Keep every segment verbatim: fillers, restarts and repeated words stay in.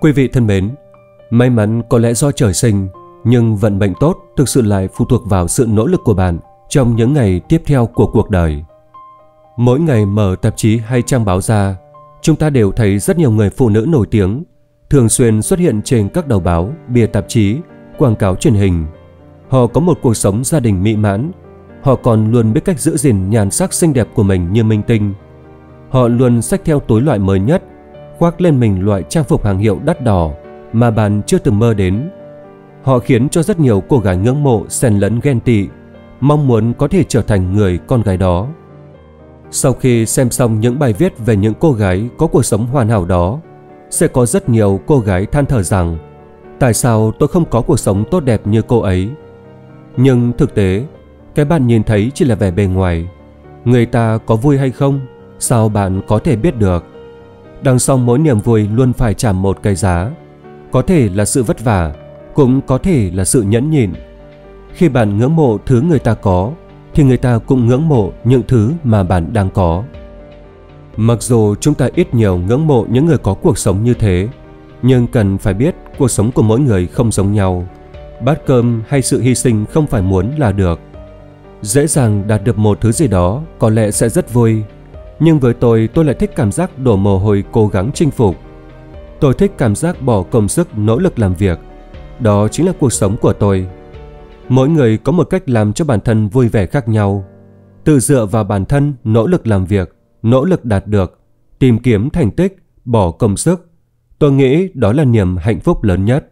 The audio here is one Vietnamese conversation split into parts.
Quý vị thân mến, may mắn có lẽ do trời sinh, nhưng vận mệnh tốt thực sự lại phụ thuộc vào sự nỗ lực của bạn trong những ngày tiếp theo của cuộc đời. Mỗi ngày mở tạp chí hay trang báo ra, chúng ta đều thấy rất nhiều người phụ nữ nổi tiếng thường xuyên xuất hiện trên các đầu báo, bìa tạp chí, quảng cáo truyền hình. Họ có một cuộc sống gia đình mỹ mãn. Họ còn luôn biết cách giữ gìn nhan sắc xinh đẹp của mình như minh tinh. Họ luôn xách theo túi loại mới nhất, khoác lên mình loại trang phục hàng hiệu đắt đỏ mà bạn chưa từng mơ đến. Họ khiến cho rất nhiều cô gái ngưỡng mộ, xen lẫn ghen tị, mong muốn có thể trở thành người con gái đó. Sau khi xem xong những bài viết về những cô gái có cuộc sống hoàn hảo đó, sẽ có rất nhiều cô gái than thở rằng tại sao tôi không có cuộc sống tốt đẹp như cô ấy. Nhưng thực tế, cái bạn nhìn thấy chỉ là vẻ bề ngoài. Người ta có vui hay không, sao bạn có thể biết được? Đằng sau mỗi niềm vui luôn phải trả một cái giá. Có thể là sự vất vả, cũng có thể là sự nhẫn nhịn. Khi bạn ngưỡng mộ thứ người ta có, thì người ta cũng ngưỡng mộ những thứ mà bạn đang có. Mặc dù chúng ta ít nhiều ngưỡng mộ những người có cuộc sống như thế, nhưng cần phải biết cuộc sống của mỗi người không giống nhau. Bát cơm hay sự hy sinh không phải muốn là được. Dễ dàng đạt được một thứ gì đó có lẽ sẽ rất vui, nhưng với tôi, tôi lại thích cảm giác đổ mồ hôi cố gắng chinh phục. Tôi thích cảm giác bỏ công sức nỗ lực làm việc. Đó chính là cuộc sống của tôi. Mỗi người có một cách làm cho bản thân vui vẻ khác nhau. Tự dựa vào bản thân, nỗ lực làm việc, nỗ lực đạt được, tìm kiếm thành tích, bỏ công sức. Tôi nghĩ đó là niềm hạnh phúc lớn nhất.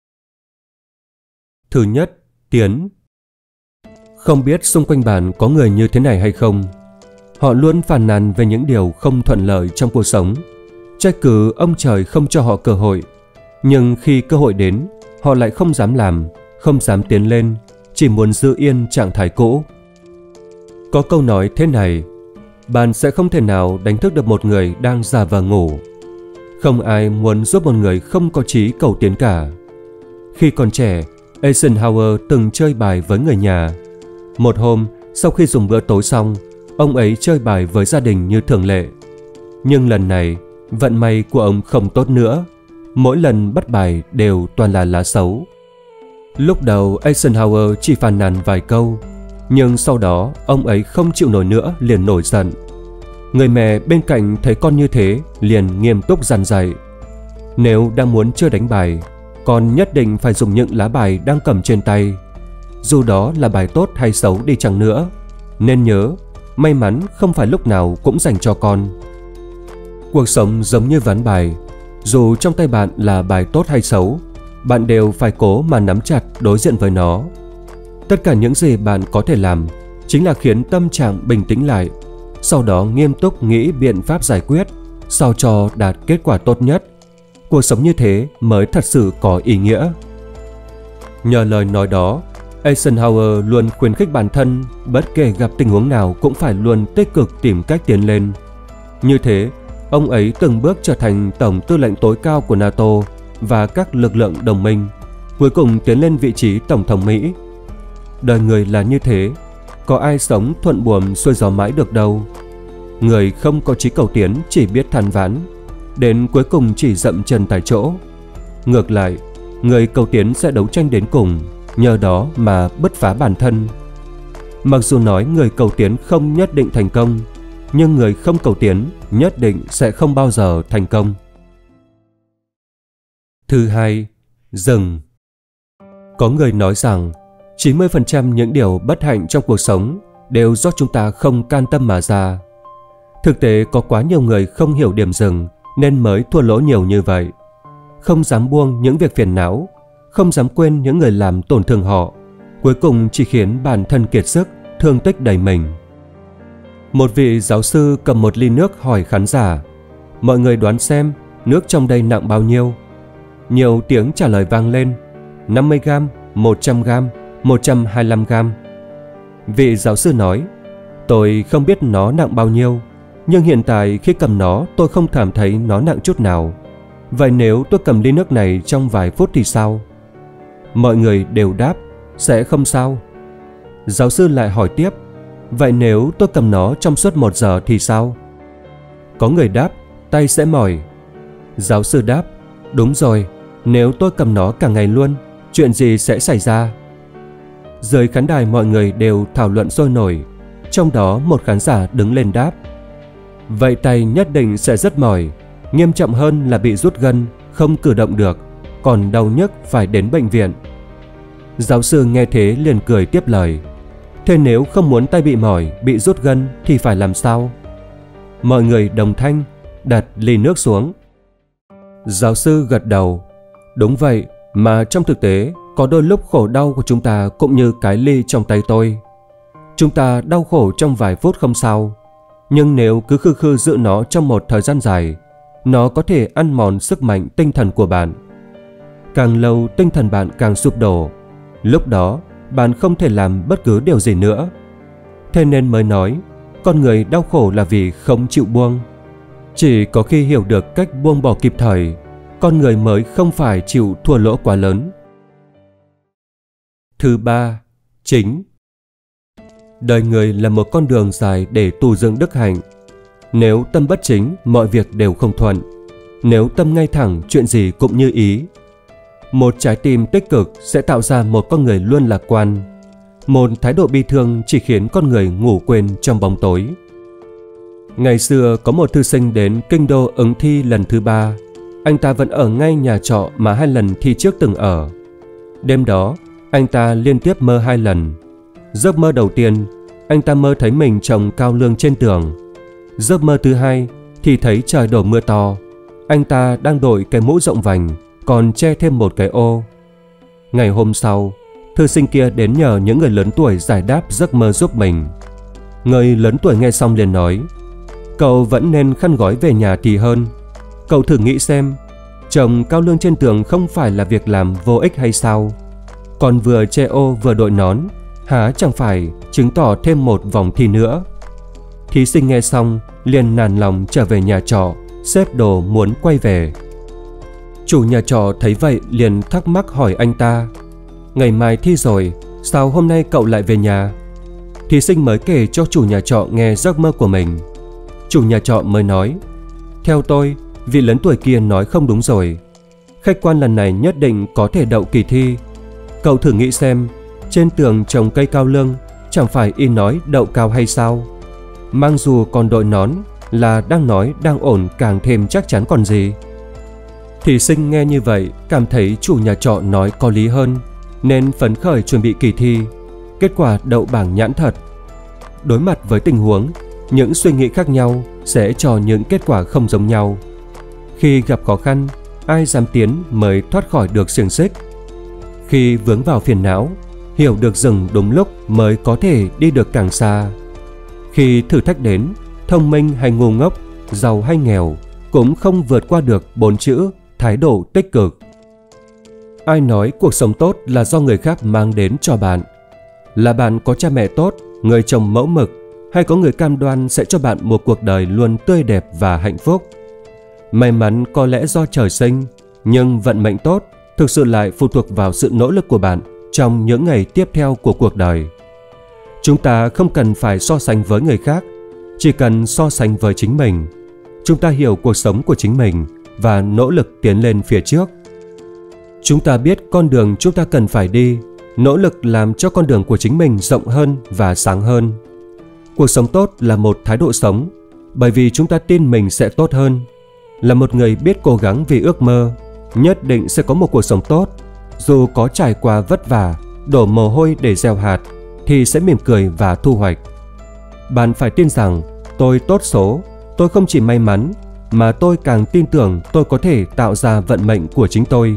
Thứ nhất, tiến. Không biết xung quanh bạn có người như thế này hay không? Họ luôn phàn nàn về những điều không thuận lợi trong cuộc sống, trách cứ ông trời không cho họ cơ hội. Nhưng khi cơ hội đến, họ lại không dám làm, không dám tiến lên, chỉ muốn giữ yên trạng thái cũ. Có câu nói thế này: bạn sẽ không thể nào đánh thức được một người đang giả vờ ngủ. Không ai muốn giúp một người không có chí cầu tiến cả. Khi còn trẻ, Eisenhower từng chơi bài với người nhà. Một hôm, sau khi dùng bữa tối xong, ông ấy chơi bài với gia đình như thường lệ. Nhưng lần này, vận may của ông không tốt nữa. Mỗi lần bắt bài đều toàn là lá xấu. Lúc đầu Eisenhower chỉ phàn nàn vài câu, nhưng sau đó ông ấy không chịu nổi nữa liền nổi giận. Người mẹ bên cạnh thấy con như thế liền nghiêm túc dặn dạy: nếu đang muốn chơi đánh bài, con nhất định phải dùng những lá bài đang cầm trên tay. Dù đó là bài tốt hay xấu đi chăng nữa, nên nhớ, may mắn không phải lúc nào cũng dành cho con. Cuộc sống giống như ván bài, dù trong tay bạn là bài tốt hay xấu, bạn đều phải cố mà nắm chặt đối diện với nó. Tất cả những gì bạn có thể làm chính là khiến tâm trạng bình tĩnh lại, sau đó nghiêm túc nghĩ biện pháp giải quyết, sao cho đạt kết quả tốt nhất. Cuộc sống như thế mới thật sự có ý nghĩa. Nhờ lời nói đó, Eisenhower luôn khuyến khích bản thân bất kể gặp tình huống nào cũng phải luôn tích cực tìm cách tiến lên. Như thế, ông ấy từng bước trở thành tổng tư lệnh tối cao của NATO và các lực lượng đồng minh, cuối cùng tiến lên vị trí tổng thống Mỹ. Đời người là như thế, có ai sống thuận buồm xuôi gió mãi được đâu. Người không có chí cầu tiến chỉ biết than vãn, đến cuối cùng chỉ dậm chân tại chỗ. Ngược lại, người cầu tiến sẽ đấu tranh đến cùng, nhờ đó mà bứt phá bản thân. Mặc dù nói người cầu tiến không nhất định thành công, nhưng người không cầu tiến nhất định sẽ không bao giờ thành công. Thứ hai, dừng. Có người nói rằng chín mươi phần trăm những điều bất hạnh trong cuộc sống đều do chúng ta không can tâm mà ra. Thực tế có quá nhiều người không hiểu điểm dừng nên mới thua lỗ nhiều như vậy. Không dám buông những việc phiền não, không dám quên những người làm tổn thương họ, cuối cùng chỉ khiến bản thân kiệt sức, thương tích đầy mình. Một vị giáo sư cầm một ly nước hỏi khán giả: mọi người đoán xem nước trong đây nặng bao nhiêu? Nhiều tiếng trả lời vang lên: năm mươi gam, một trăm gam, một trăm hai mươi lăm gam. Vị giáo sư nói: tôi không biết nó nặng bao nhiêu, nhưng hiện tại khi cầm nó tôi không cảm thấy nó nặng chút nào. Vậy nếu tôi cầm ly nước này trong vài phút thì sao? Mọi người đều đáp: sẽ không sao. Giáo sư lại hỏi tiếp: vậy nếu tôi cầm nó trong suốt một giờ thì sao? Có người đáp: tay sẽ mỏi. Giáo sư đáp: Đúng rồi, nếu tôi cầm nó cả ngày luôn, chuyện gì sẽ xảy ra? Dưới khán đài mọi người đều thảo luận sôi nổi. Trong đó một khán giả đứng lên đáp: vậy tay nhất định sẽ rất mỏi, nghiêm trọng hơn là bị rút gân, không cử động được, còn đau nhức phải đến bệnh viện. Giáo sư nghe thế liền cười tiếp lời: thế nếu không muốn tay bị mỏi, bị rút gân thì phải làm sao? Mọi người đồng thanh đặt ly nước xuống. Giáo sư gật đầu: đúng vậy, mà trong thực tế có đôi lúc khổ đau của chúng ta cũng như cái ly trong tay tôi. Chúng ta đau khổ trong vài phút không sao, nhưng nếu cứ khư khư giữ nó trong một thời gian dài, nó có thể ăn mòn sức mạnh tinh thần của bạn. Càng lâu tinh thần bạn càng sụp đổ, lúc đó bạn không thể làm bất cứ điều gì nữa. Thế nên mới nói, con người đau khổ là vì không chịu buông. Chỉ có khi hiểu được cách buông bỏ kịp thời, con người mới không phải chịu thua lỗ quá lớn. Thứ ba, chính. Đời người là một con đường dài để tu dưỡng đức hạnh. Nếu tâm bất chính, mọi việc đều không thuận. Nếu tâm ngay thẳng, chuyện gì cũng như ý. Một trái tim tích cực sẽ tạo ra một con người luôn lạc quan. Một thái độ bi thương chỉ khiến con người ngủ quên trong bóng tối. Ngày xưa có một thư sinh đến kinh đô ứng thi lần thứ ba. Anh ta vẫn ở ngay nhà trọ mà hai lần thi trước từng ở. Đêm đó, anh ta liên tiếp mơ hai lần. Giấc mơ đầu tiên, anh ta mơ thấy mình trồng cao lương trên tường. Giấc mơ thứ hai thì thấy trời đổ mưa to. Anh ta đang đội cái mũ rộng vành, còn che thêm một cái ô. Ngày hôm sau, thư sinh kia đến nhờ những người lớn tuổi giải đáp giấc mơ giúp mình. Người lớn tuổi nghe xong liền nói: cậu vẫn nên khăn gói về nhà thì hơn. Cậu thử nghĩ xem, trồng cao lương trên tường không phải là việc làm vô ích hay sao? Còn vừa che ô vừa đội nón, há chẳng phải chứng tỏ thêm một vòng thi nữa? Thí sinh nghe xong liền nản lòng trở về nhà trọ, xếp đồ muốn quay về. Chủ nhà trọ thấy vậy liền thắc mắc hỏi anh ta: ngày mai thi rồi, sao hôm nay cậu lại về nhà? Thí sinh mới kể cho chủ nhà trọ nghe giấc mơ của mình. Chủ nhà trọ mới nói: theo tôi, vị lớn tuổi kia nói không đúng rồi. Khách quan lần này nhất định có thể đậu kỳ thi. Cậu thử nghĩ xem, trên tường trồng cây cao lương, chẳng phải y nói đậu cao hay sao? Mang dù còn đội nón là đang nói đang ổn càng thêm chắc chắn còn gì. Thí sinh nghe như vậy cảm thấy chủ nhà trọ nói có lý hơn, nên phấn khởi chuẩn bị kỳ thi. Kết quả đậu bảng nhãn thật. Đối mặt với tình huống, những suy nghĩ khác nhau sẽ cho những kết quả không giống nhau. Khi gặp khó khăn, ai dám tiến mới thoát khỏi được xiềng xích. Khi vướng vào phiền não, hiểu được dừng đúng lúc mới có thể đi được càng xa. Khi thử thách đến, thông minh hay ngu ngốc, giàu hay nghèo cũng không vượt qua được bốn chữ thái độ tích cực. Ai nói cuộc sống tốt là do người khác mang đến cho bạn? Là bạn có cha mẹ tốt, người chồng mẫu mực, hay có người cam đoan sẽ cho bạn một cuộc đời luôn tươi đẹp và hạnh phúc? May mắn có lẽ do trời sinh, nhưng vận mệnh tốt thực sự lại phụ thuộc vào sự nỗ lực của bạn trong những ngày tiếp theo của cuộc đời. Chúng ta không cần phải so sánh với người khác, chỉ cần so sánh với chính mình. Chúng ta hiểu cuộc sống của chính mình và nỗ lực tiến lên phía trước. Chúng ta biết con đường chúng ta cần phải đi, nỗ lực làm cho con đường của chính mình rộng hơn và sáng hơn. Cuộc sống tốt là một thái độ sống, bởi vì chúng ta tin mình sẽ tốt hơn. Là một người biết cố gắng vì ước mơ, nhất định sẽ có một cuộc sống tốt. Dù có trải qua vất vả, đổ mồ hôi để gieo hạt, thì sẽ mỉm cười và thu hoạch. Bạn phải tin rằng tôi tốt số, tôi không chỉ may mắn, mà tôi càng tin tưởng tôi có thể tạo ra vận mệnh của chính tôi.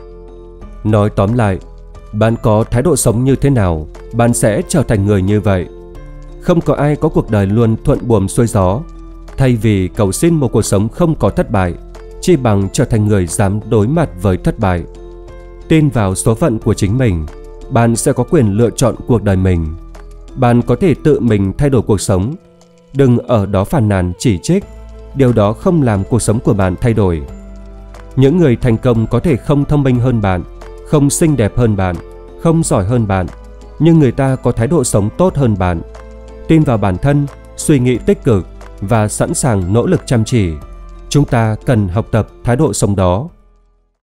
Nói tóm lại, bạn có thái độ sống như thế nào, bạn sẽ trở thành người như vậy. Không có ai có cuộc đời luôn thuận buồm xuôi gió. Thay vì cầu xin một cuộc sống không có thất bại, chỉ bằng trở thành người dám đối mặt với thất bại. Tin vào số phận của chính mình, bạn sẽ có quyền lựa chọn cuộc đời mình. Bạn có thể tự mình thay đổi cuộc sống. Đừng ở đó phàn nàn chỉ trích, điều đó không làm cuộc sống của bạn thay đổi. Những người thành công có thể không thông minh hơn bạn, không xinh đẹp hơn bạn, không giỏi hơn bạn, nhưng người ta có thái độ sống tốt hơn bạn. Tin vào bản thân, suy nghĩ tích cực và sẵn sàng nỗ lực chăm chỉ. Chúng ta cần học tập thái độ sống đó.